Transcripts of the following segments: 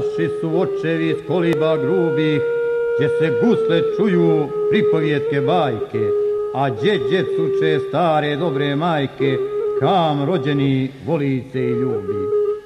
Naši su očevi iz koliba grubih, gdje se gusle čuju pripovjetke bajke, a džedžet suče stare dobre majke, kam rođeni voli se i ljubi.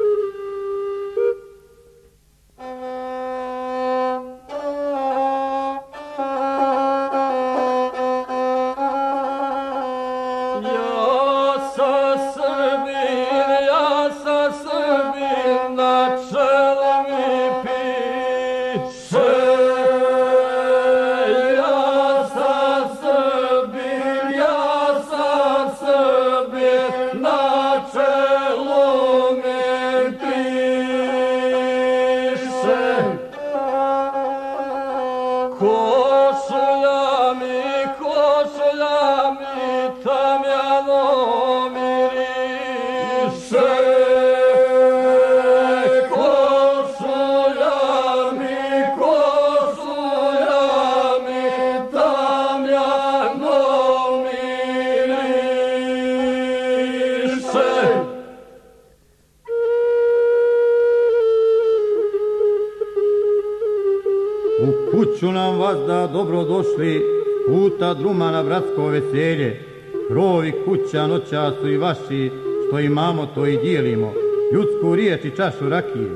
Kuću nam vazda dobro došli, puta druma na bratsko veselje. Krovi kuća noća su i vaši, što imamo to i dijelimo, ljudsku riječ i čašu rakije.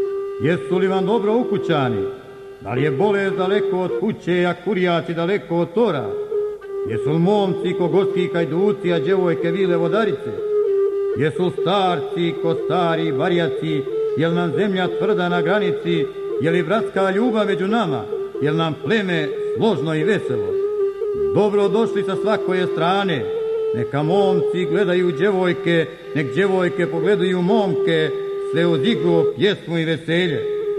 Jesu li vam dobro ukućani? Da li je bolest daleko od kuće, a kurjaci daleko od tora? Jesu li momci ko gorski kajduci, a djevojke vile vodarice? Jesu li starci ko stari barjaci, jel nam zemlja tvrda na granici, je li bratska ljubav među nama? Jel nam pleme složno i veselo? Dobro došli sa svakoje strane, neka momci gledaju djevojke, nek djevojke pogledaju momke, sve uz igru, pjesmu i veselje.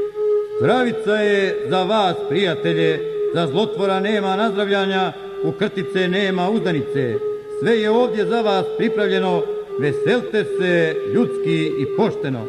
Zdravica je za vas, prijatelje, za zlotvora nema nazdravljanja, u krtice nema uzdanice. Sve je ovdje za vas pripravljeno, veselte se ljudski i pošteno.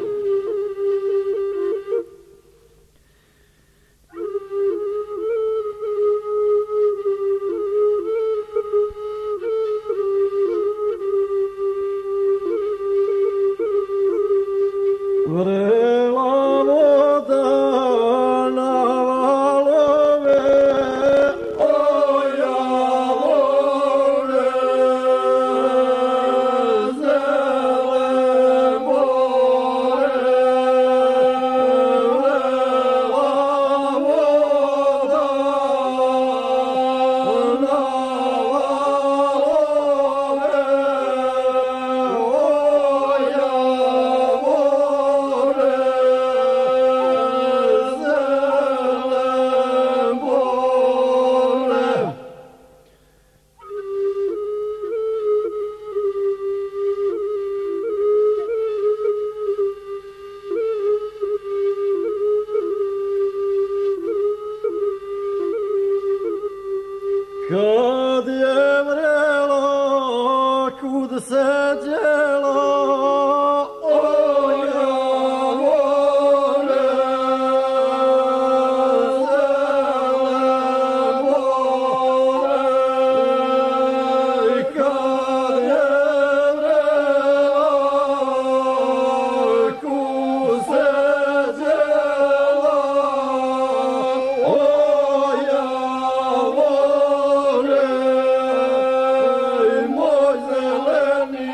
Kad je vrelo, kud se djelo, oja vole, zele more. Kad je vrelo, kud se djelo, oja vole. Moj zeleni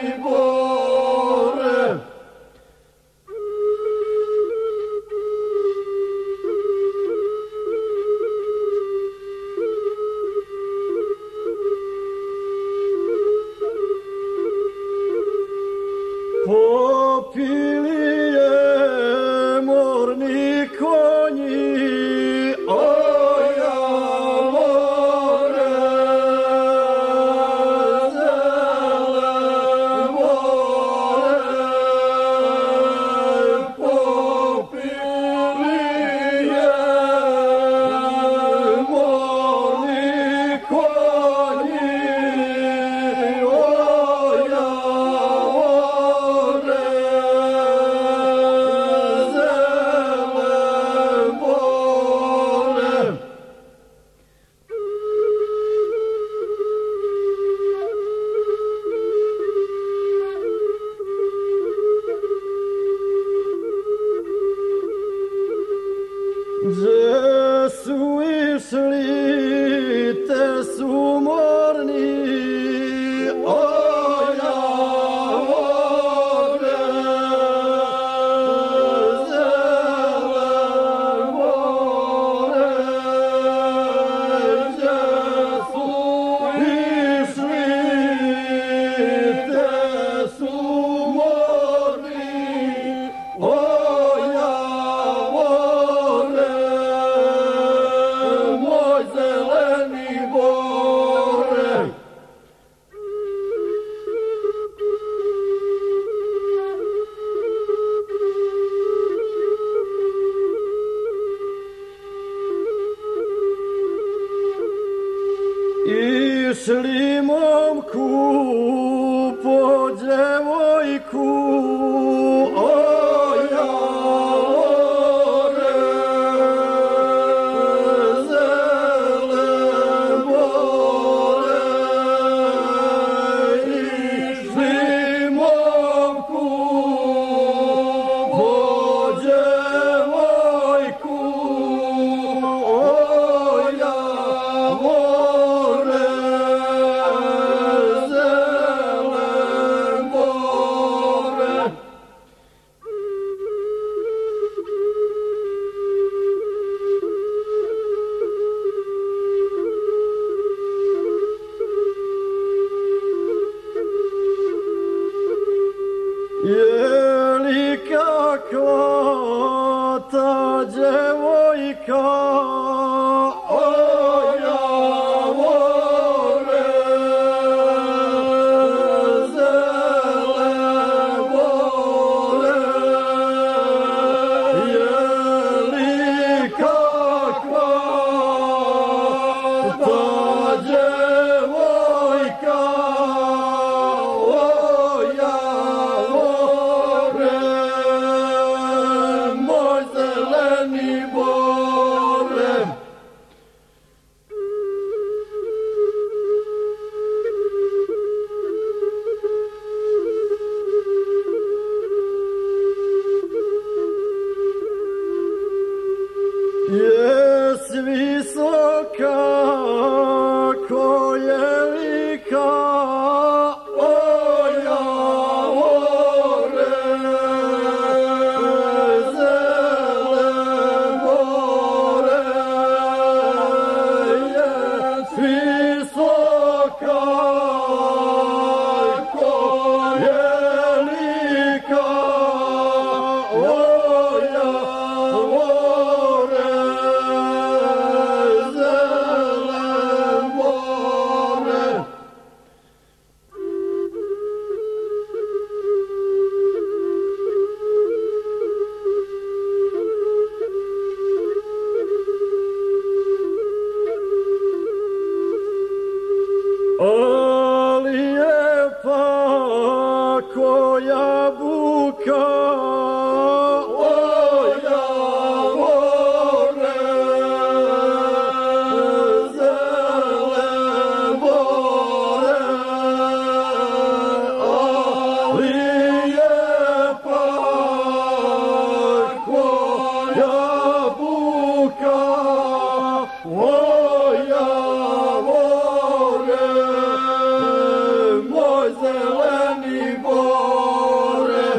momku po djevojku, o javore zele bore, išli momku po djevojku, o javore zele bore. Je li kakva ta djevojka, o javore zele bore, je li kakva ta djevojka, o javore moj zeleni bore. Jes visoka ko je lika, o javore zele bore, jes visoka ko je lika, o javore zele bore. Ali lijepa koja buka, o javore zele bore, ali lijepa koja buka, o javore moj zeleni bore.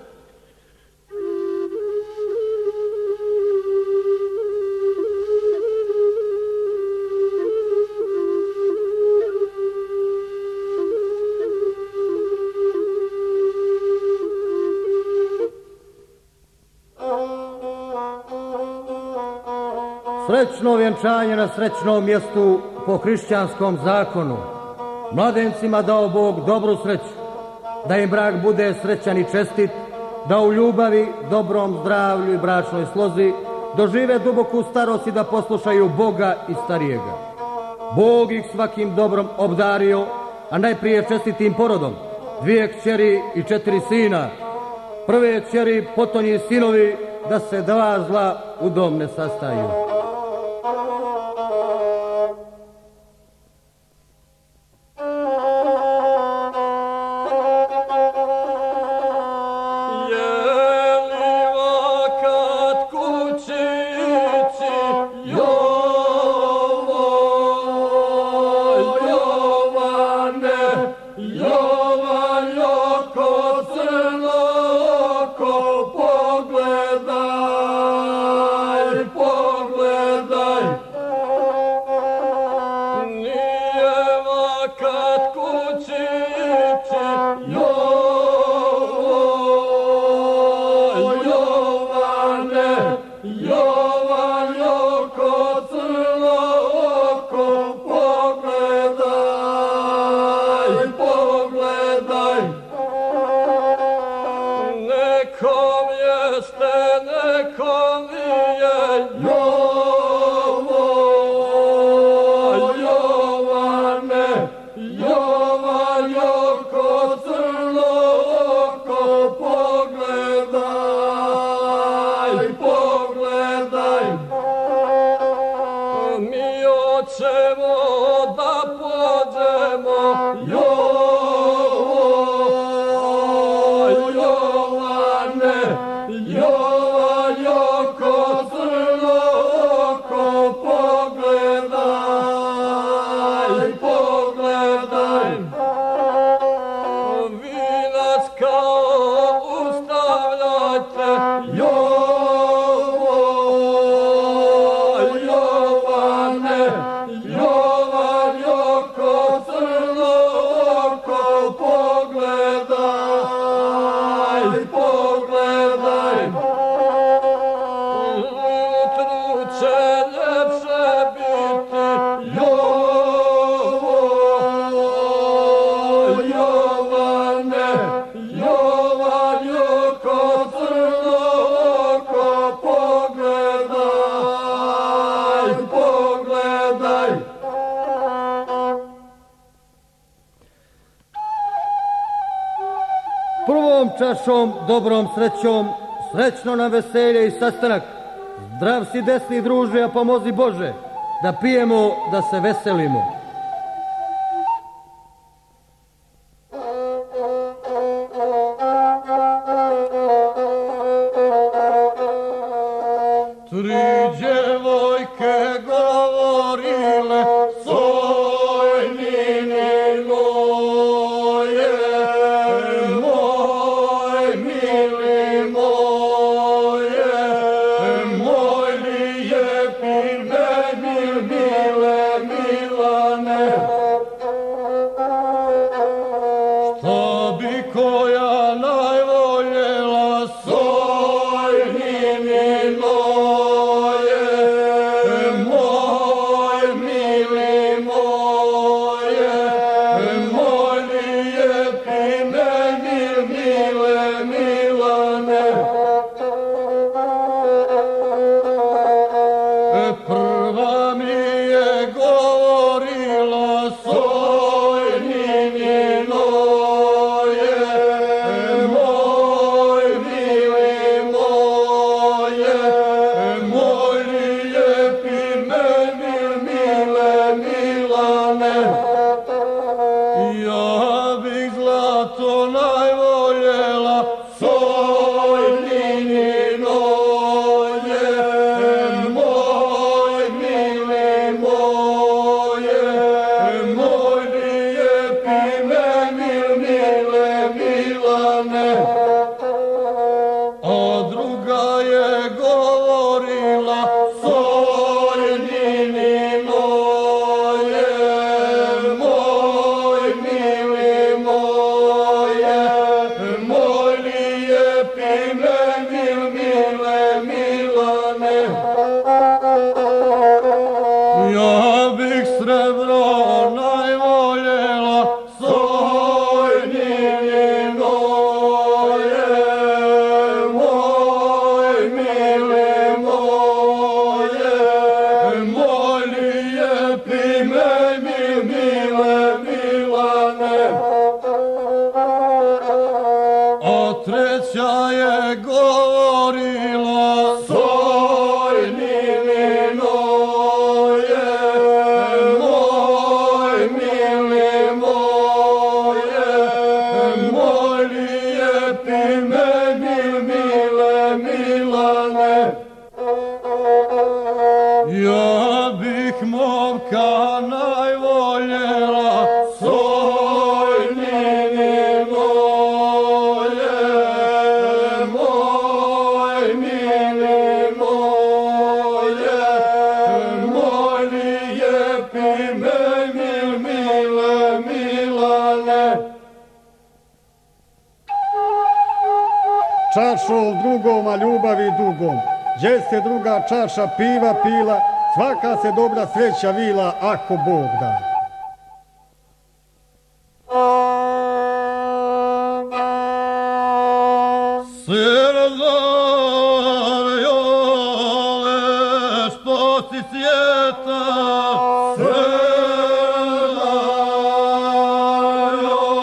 Srećno vjenčanje na srećnom mjestu po hrišćanskom zakonu. Mladencima dao Bog dobru sreću, da im brak bude srećan i čestit, da u ljubavi, dobrom zdravlju i bračnoj slozi dožive duboku starost i da poslušaju Boga i starijega. Bog ih svakim dobrom obdario, a najprije čestitim porodom, 2 kćeri i 4 sina. Prve kćeri, potonji sinovi, da se 2 zla u dom ne sastaju. Pogledaj Joko crno oko, pogledaj, pogledaj. Mi hoćemo da pođemo, Jovane, Joko crno oko, pogledaj, pogledaj. vi nas kao ustavljajte, Jovane, Joko crno oko, pogledaj, pogledaj. utru će ljepše biti, Jovane, Joko crno oko, pogledaj, pogledaj. Prvom čašom, dobrom srećom, srećno nam veselje i sastanak. Zdrav si desni druže, a pomozi Bože, da pijemo, da se veselimo. Tri djevojke govorile, sojnini moje, moj mili moje, moj lijepi mil, mile Milane. Što bi koja najvoljela, sojnini moje, moj mili moje, moj lijepi mil, mile Milane. Prva mi je govorila, sojnini moje, moj mili moje, moj lijepi mil, mile Milane. Ja bih zlato najvoljela, sojnini moje, moj mili moje, moj lijepi mil, mile Milane. A druga je govorila, sojnini moje, moj mili moje, moj lijepi mil, mile Milane. Ja bih srebro najvoljela, sojnini moje, moj mili moje, moj lijepi mil, mile Milane. A treća je govorila, sojnini moje, moj mili moje, moj lijepi mil, mile Milane. Ja bih momka najvoljela, sojnini moje, moj mili moje, moj lijepi mil, mile Milane. Čašom drugom, a ljubavi dugom. Gdje se druga čaša piva pila, svaka se dobra sreća vila, ako Bog da. svijeta, Srna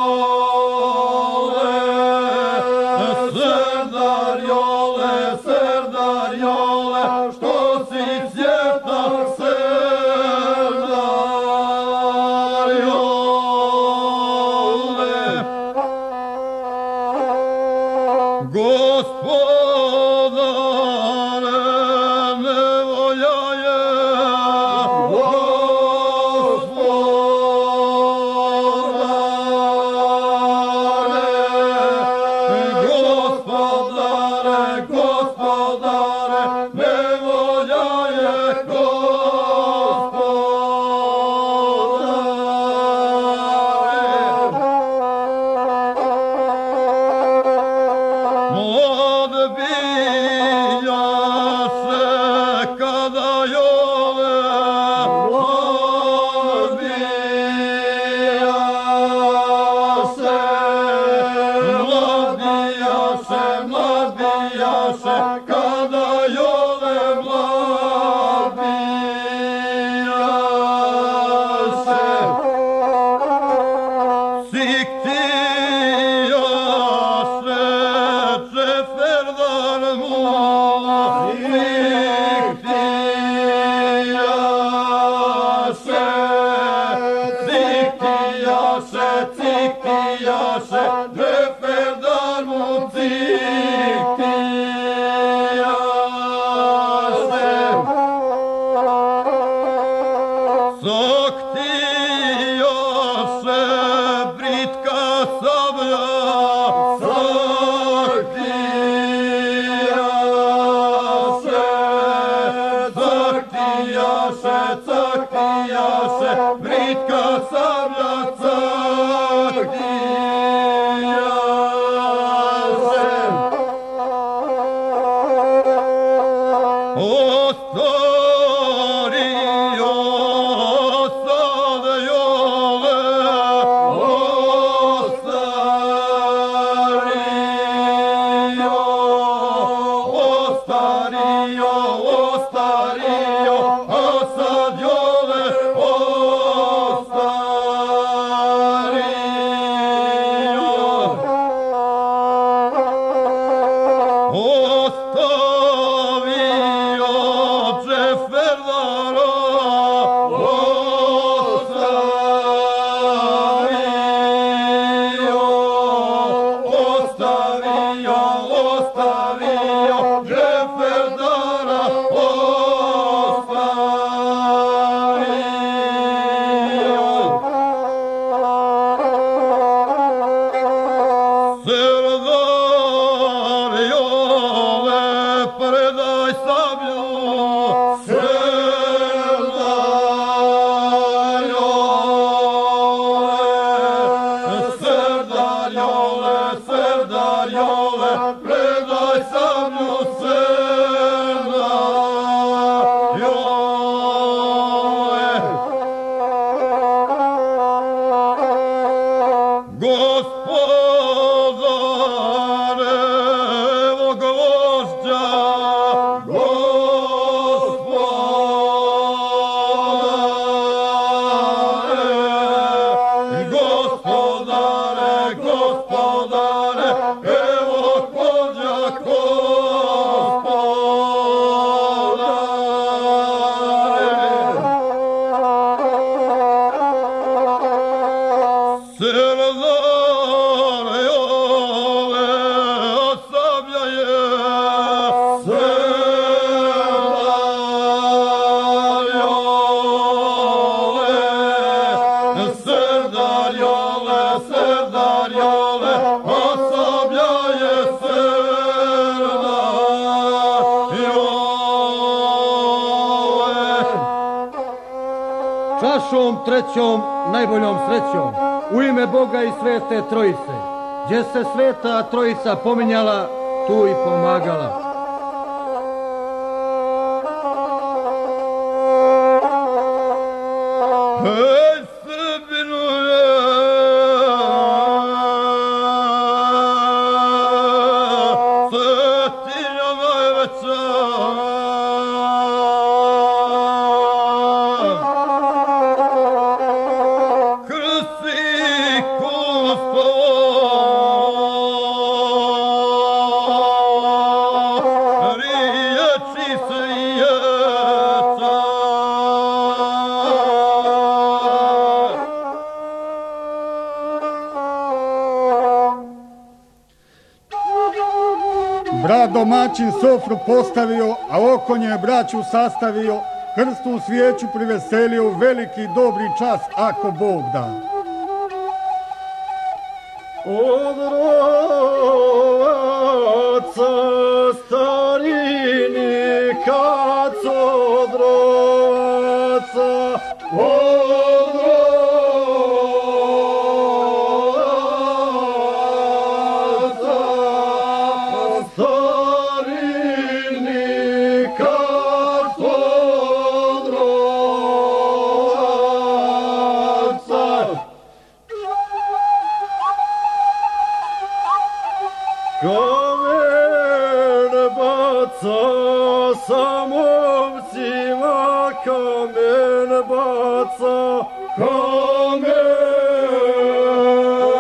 Čašom trećom, najboljom srećom, u ime Boga i Svete Trojice, gdje se Sveta Trojica pominjala, tu i pomagala. Hej, Srbinu je, svetinja najveća, Brat domaćin sofru postavio, a oko nje braću sastavio, krstu svijeću priveselio, veliki dobri čas, ako Bog da. Od rovaca starini kad od rovaca, od rovaca starini kad od rovaca. Kamen baca samovcima, kamen baca, kamen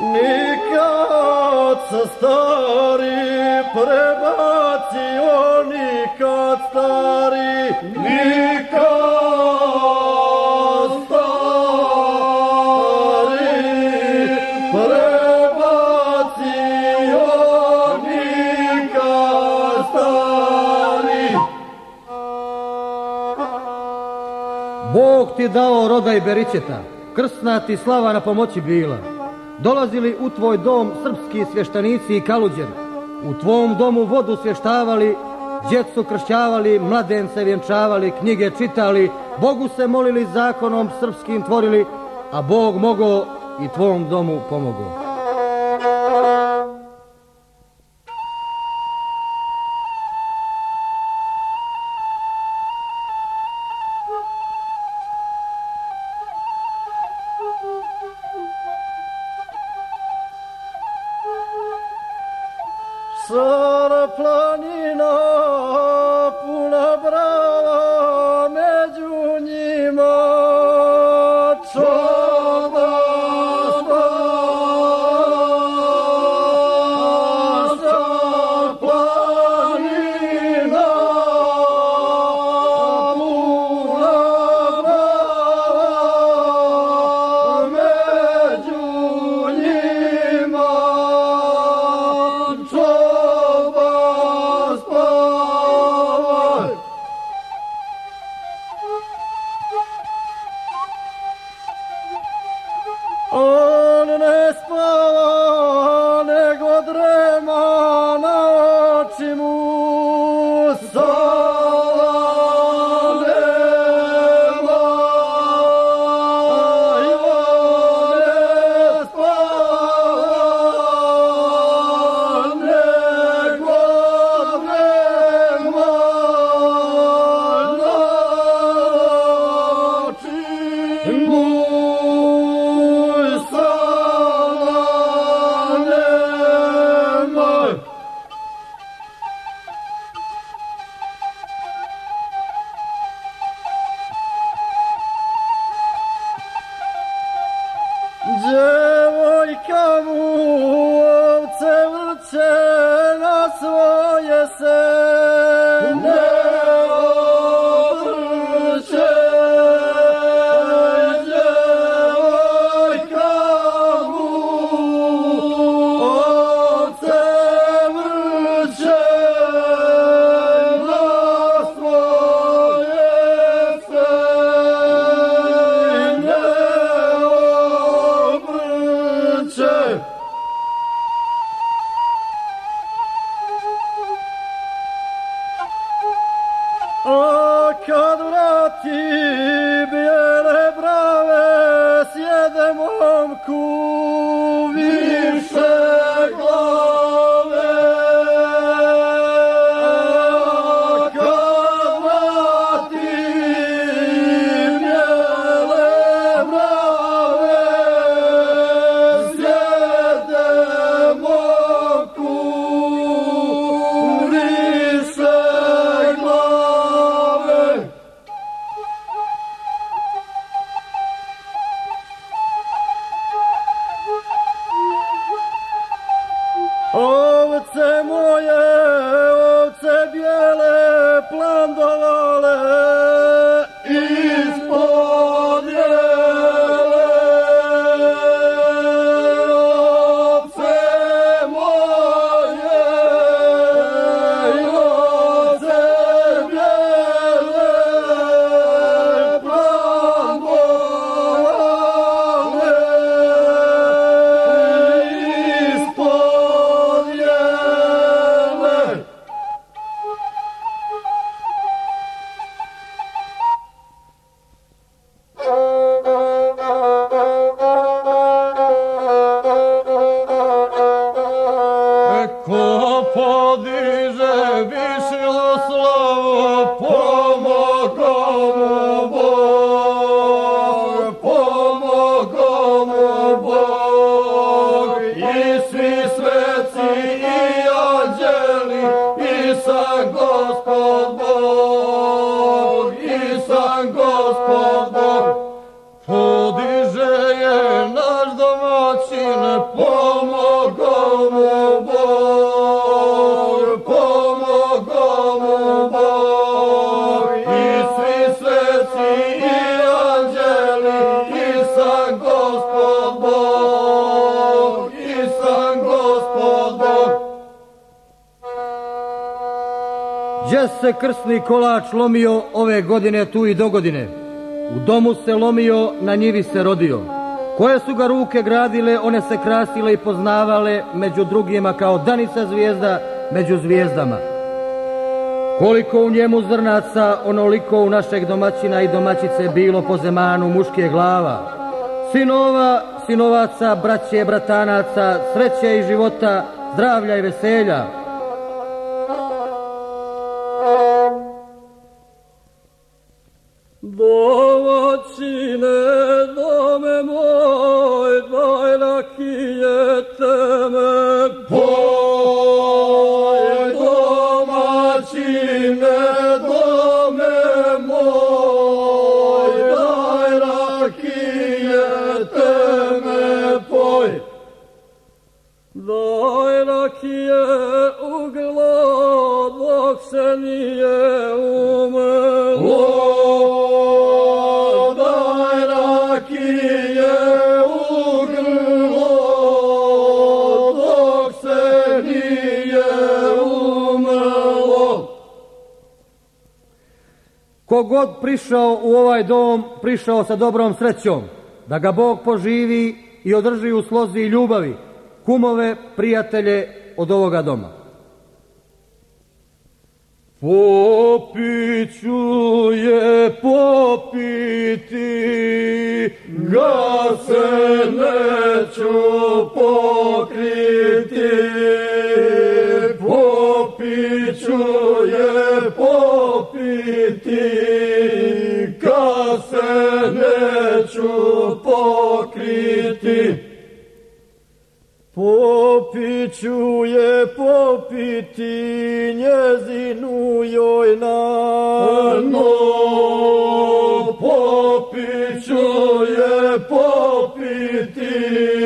Nikad se stari prebacio, nikad stari, nikad stari prebacio, nikad stari. Bog ti dao roda i beričeta, krsna ti slava na pomoći bila. Dolazili u tvoj dom srpski svještenici i kaluđeri, u tvom domu vodu svještavali, djecu kršćavali, mladence vjenčavali, knjige čitali, Bogu se molili, zakonom srpskim tvorili, a Bog mogao i tvom domu pomogao. Sara planina puna brava, među njima čoba spasa. Planina puna brava, među njima on ne spava, nego drema, na oči mu sala nema. I on ne spava, nego drema, na oči mu djevojka mu ovce vrće na svoje sene obrće. Djevojka mu ovce vrće na svoje sene obrće. A kad vrati bijele brave, sjede momku više glave. A kad vrati bijele brave, sjede momku više glave. Gdje se krsni kolač lomio ove godine tu i dogodine? U domu se lomio, na njivi se rodio. Koje su ga ruke gradile, one se krasile i poznavale među drugima kao danica zvijezda među zvijezdama. Koliko u njemu zrnaca, onoliko u našeg domaćina i domaćice bilo po zemanu muške glava. Sinova, sinovaca, braće, bratanaca, sreće i života, zdravlja i veselja. Domaćine, dome moj, daj rakije teme, Poj, domaćine, dome moj, daj rakije teme, poj. daj rakije uglo, dok se nije umrlo. Daj rakije uglo, dok se nije umrlo. Kogod prišao u ovaj dom, prišao sa dobrom srećom, da ga Bog poživi i održi u slozi i ljubavi, kumove, prijatelje od ovoga doma. Popiću je popiti, ga se neću pokriti. Popiću je popiti, ga se neću pokriti. Popiću je popiti, njezinu joj nano. Popiću je popiti,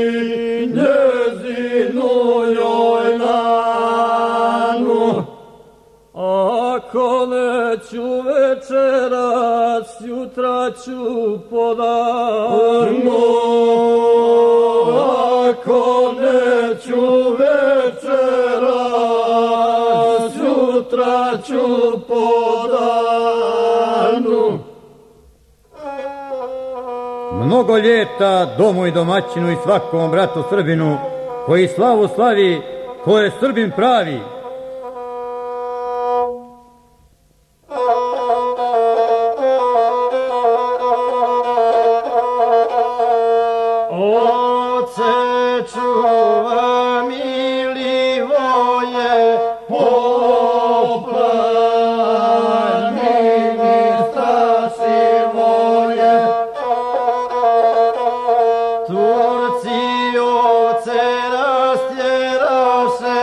njezinu joj nano. Ako neću večeras, jutra ću podano. Ako neću večeras, jutra ću podanu. Mnogo ljeta domu i domaćinu i svakom bratu Srbinu, koji slavu slavi, ko je Srbin pravi. Čuva milivoje, poplanini strasivoje. Turci ovce rastjeraše,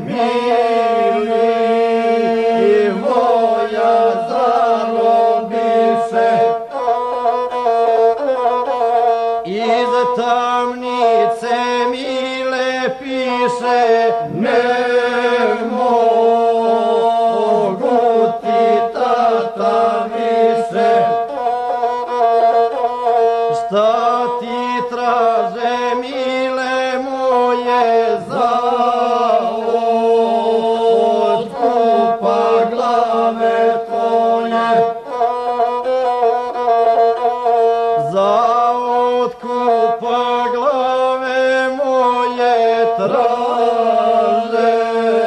milivoja zarobiše. Iz tamnice mile piše, ne mogu ti tata više. Šta ti traže mile moje, za otkupa glave tvoje. Za otkupa glave moje traže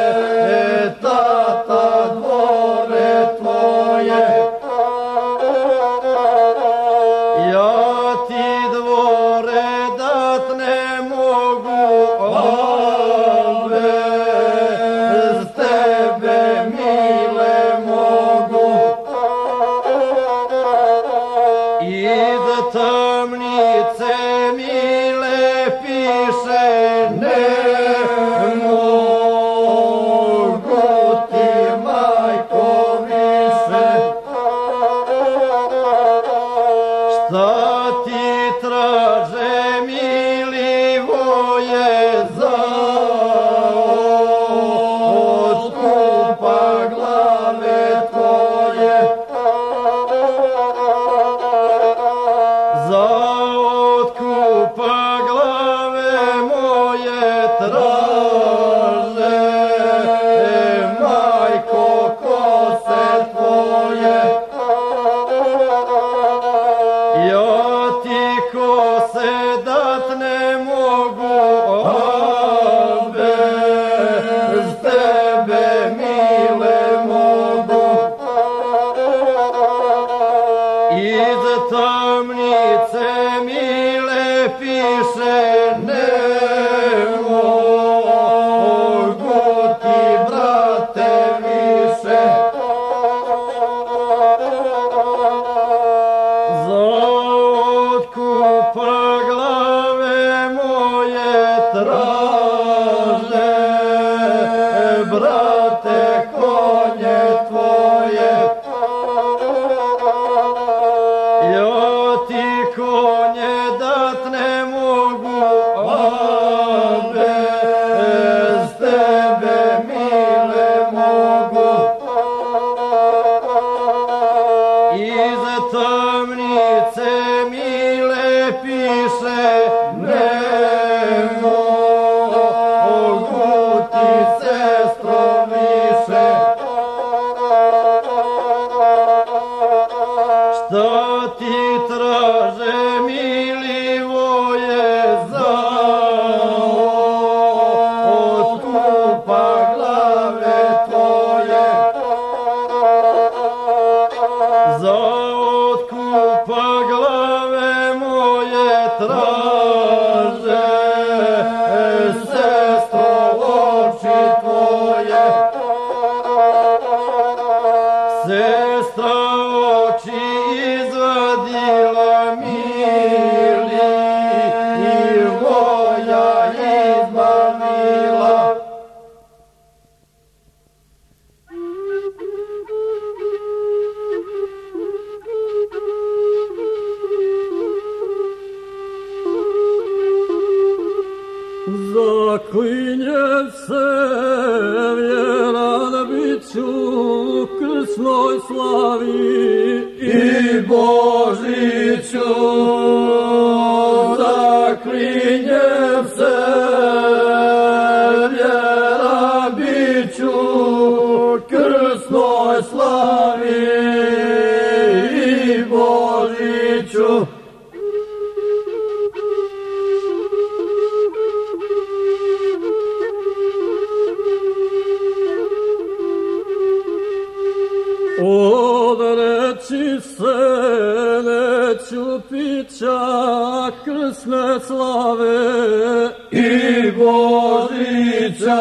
tata dvore tvoje. Ja ti dvore dat ne mogu, ali bez tebe mile mogu. Iz tamnice mile piše, ne mogu ti majko više. Šta ti traže piše, ne mogu ti, brate, više. Za otkupa glave moje traže, brate, konje tvoje. Ja ti konje dat ne mogu, a bez tebe, mile, mogu. Iz tamnice, mile, piše, ne mogu ti, sestro, više. Šta ti traže, milivoje, za otkupa glave tvoje? Za otkupa glave moje traže, sestro, oči tvoje. Sestra oči izvadila, mili, i moja izmamila. Zaklinjem se vjeran biću krsnoj slavi i Božiću. Zaklinjem se vjeran biću krsnoj slavi i Božiću. Odreći se neću pića krsne slave i Božića.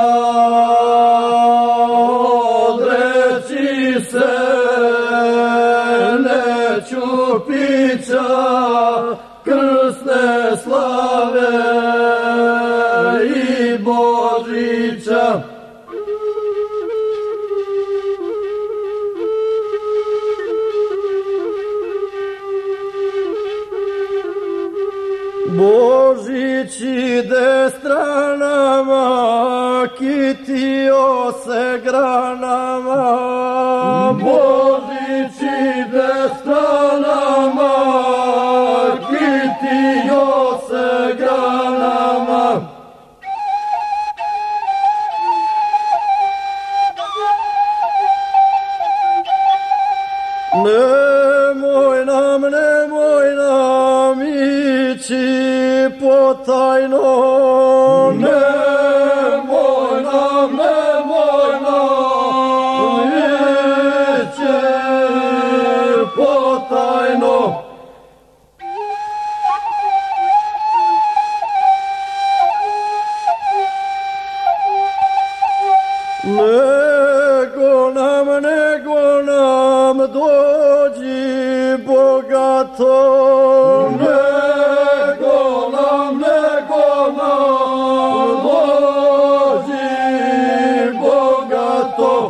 Odreći se neću pića krsne slave i Božića. Božić ide stranama, kitio se granama. Božić ide stranama, kitio se granama. Nemoj nam ići potajno, nemoj nam ići potajno. Nego nam dođi bogato, nego nam dođi bogato.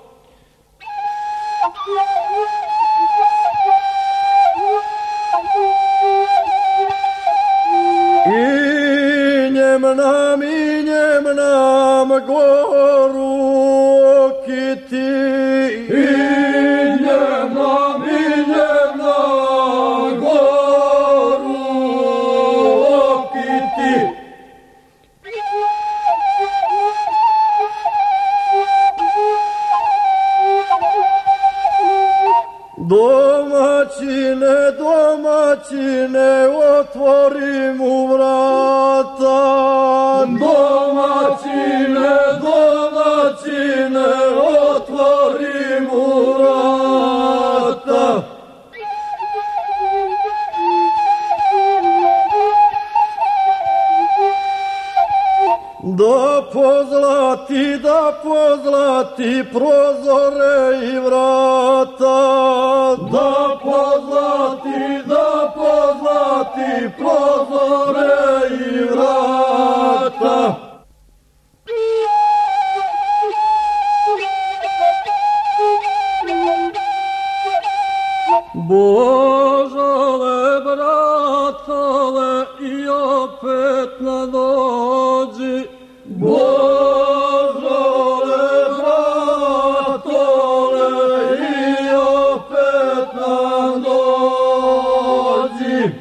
I njem nam goru okiti. I njem nam goru okiti. Domaćine, otvori mu vrata. Domaćine, otvori mu vrata. Da pozlati prozore i vrata, da pozlati prozore i vrata. Božale, bratale, i opet nadođi. Božale, bratale, i opet nadođi.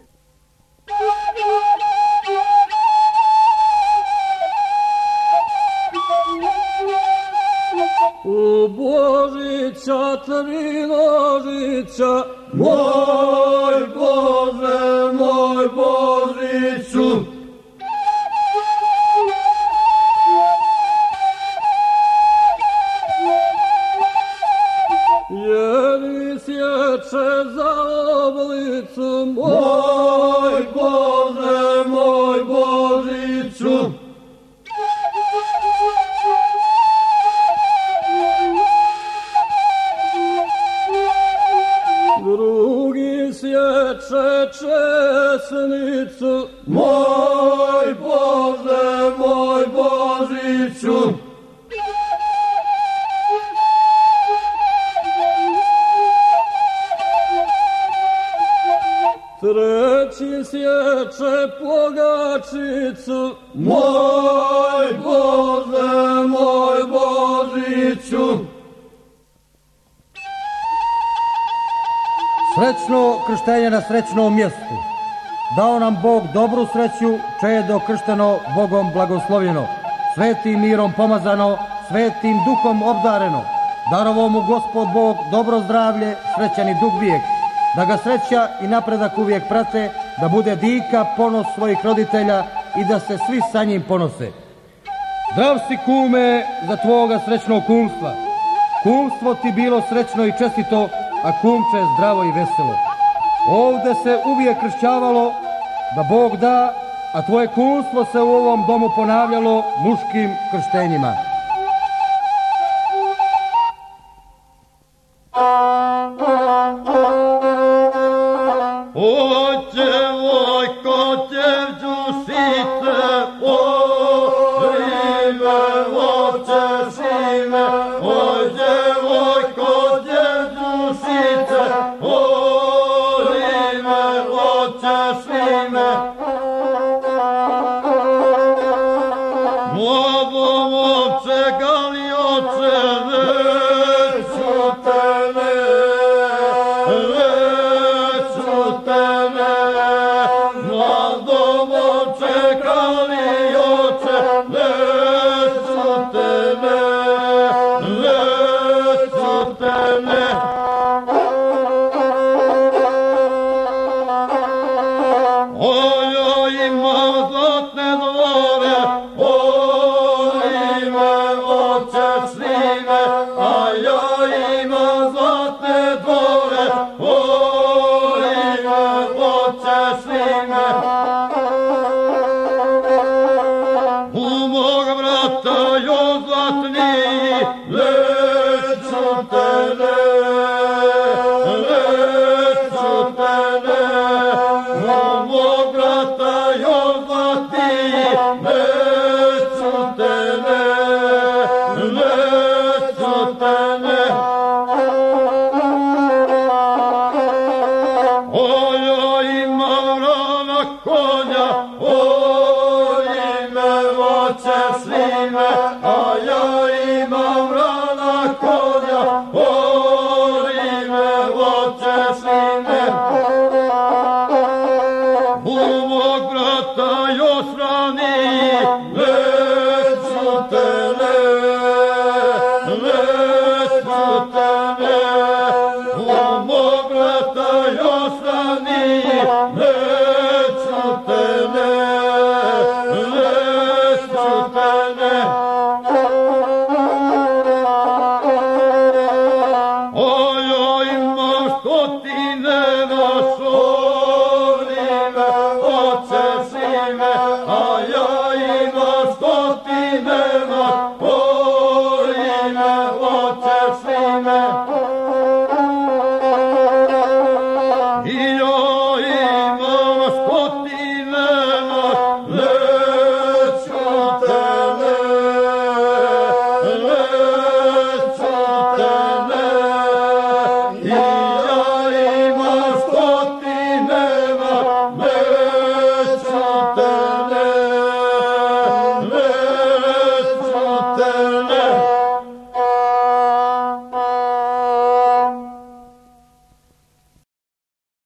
U Božića, tri nožića, moj Bože, moj Božiću. Jeli sječe za oblicu, moj Bože, moj Božiću. Drugi sječe česnicu, moj Bože, moj Božiću. Treći sječe pogačicu, moj Bože, moj Božiću. Srećno krštenje na srećnom mjestu. Dao nam Bog dobru sreću, čedo kršteno, Bogom blagoslovljeno, svetim mirom pomazano, svetim duhom obdareno. Darovo mu Gospod Bog dobro zdravlje, srećan i dug vijek, da ga sreća i napredak uvijek prate, da bude dika ponos svojih roditelja i da se svi sa njim ponose. Zdrav si, kume, za tvoga srećnog kumstva. Kumstvo ti bilo srećno i čestito, a kumče zdravo i veselo. Ovde se uvijek kršćavalo da Bog da, a tvoje kumstvo se u ovom domu ponavljalo muškim krštenjima. Oće vojko, djevđušice, ime, oće šime, oj djevojko, djevđušice, ime, oće šime. Mlado momče, galioče, neću tebe, mlado momče, galioče, neću tebe, neću tebe. Oj, imam zlatne dvore, ime, oče šime, a ja imam zlatne dvore, ime, oče šime. U mog brata još zlatniji, neću tebe, neću tebe. U mog brata još zlatniji, neću tebe, neću tebe. Oj, imam rana konja, ime, oče šime, a ja imam rana konja, ime, oče šime. U mog brata još raniji, neću tebe, neću tebe. U mog brata još raniji, neću tebe, neću tebe. Oj, imam stotine naš, ime, oče šime, a